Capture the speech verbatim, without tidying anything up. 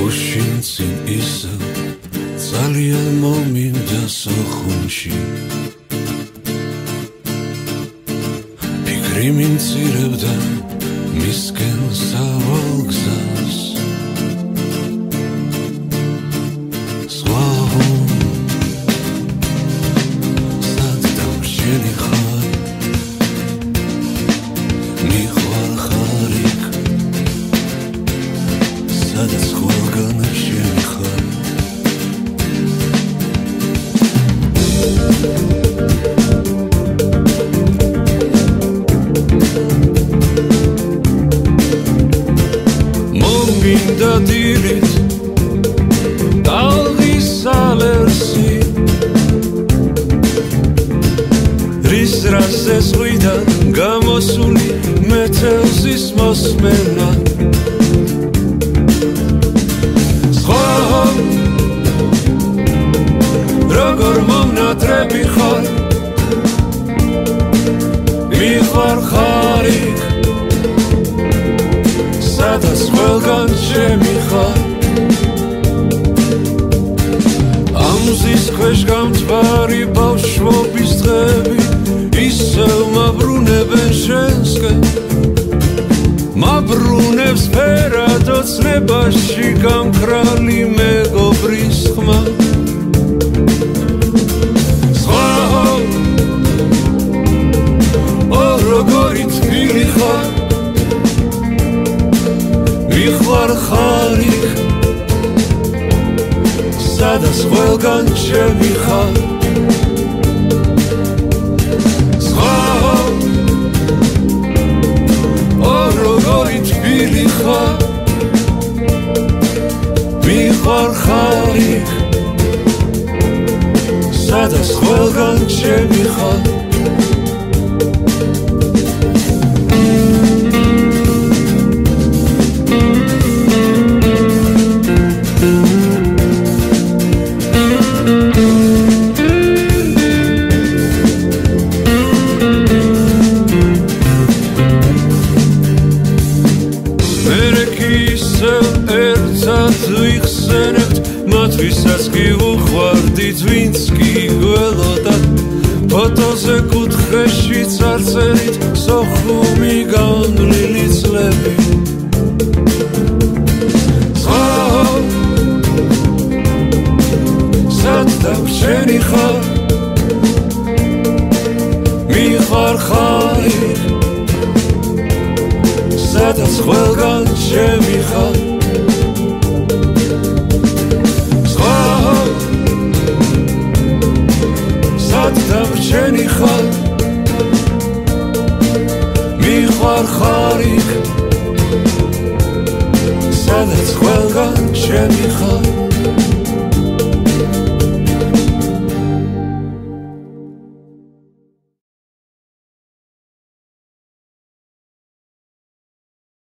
გუშინცინ ისე ძალიან მომინდა სახუნში ფიქრი მიმცირებდა მისკენ სავალ გზას სხვაო სად დავშენი ხარ მიხვარ ხარიკ სადაც ყველგან შენი ხარ მომინდა დილით ტალღის ალერსი რის რასზე ზღვიდან გამოსული მეთევზის მოსმენა სხვა როგორ მომნატრები ხარ მიხვარ ხარიკ სადაც ყველგან ჩემი ხარ ამ მზის ქვეშ გამთბარი ბავშვობის დღები ისევ მაბრუნებენ შენსკენ მაბრუნებს ფერად ოცნებაში გამქრალი მეგობრის ხმა სხვაო ო როგორი თბილი ხარ მიხვარ ხარიკ სადაც ყველგან ჩემი ხარ სხვაო ო როგორი თბილი ხარ მიხვარ ხარიკ სადაც ყველგან ჩემი ხარ ვისაც კი უხვარდით ვინც კი გველოდათ ფოტოზე კუთხეში წარწერით სოხუმი განვლილი წლები სხვაო სად დავშენი ხარ მიხვარ ხარიკ სადაც ყველგან ჩემი ხარ